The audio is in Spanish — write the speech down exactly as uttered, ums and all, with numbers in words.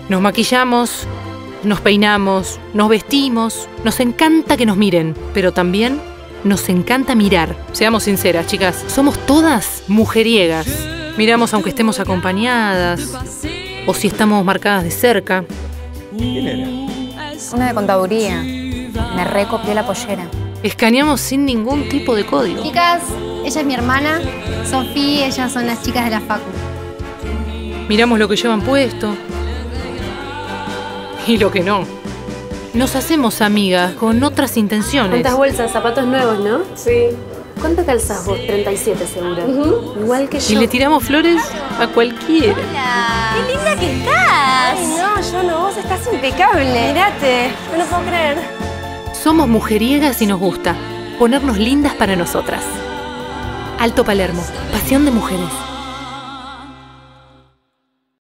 Nos maquillamos, nos peinamos, nos vestimos, nos encanta que nos miren, pero también nos encanta mirar. Seamos sinceras, chicas, somos todas mujeriegas. Miramos aunque estemos acompañadas o si estamos marcadas de cerca. ¿Quién era? Una de contaduría. Me recopié la pollera. Escaneamos sin ningún tipo de código. Chicas, ella es mi hermana, Sofía, ellas son las chicas de la facu. Miramos lo que llevan puesto y lo que no. Nos hacemos amigas con otras intenciones. ¿Cuántas bolsas? Zapatos nuevos, ¿no? Sí. ¿Cuánto calzás vos? treinta y siete seguro. Uh-huh. Igual que yo. Y le tiramos flores a cualquiera. Hola. ¡Qué linda que estás! Ay, no, yo no. Vos estás impecable. Mirate. No lo puedo creer. Somos mujeriegas y nos gusta ponernos lindas para nosotras. Alto Palermo. Pasión de mujeres.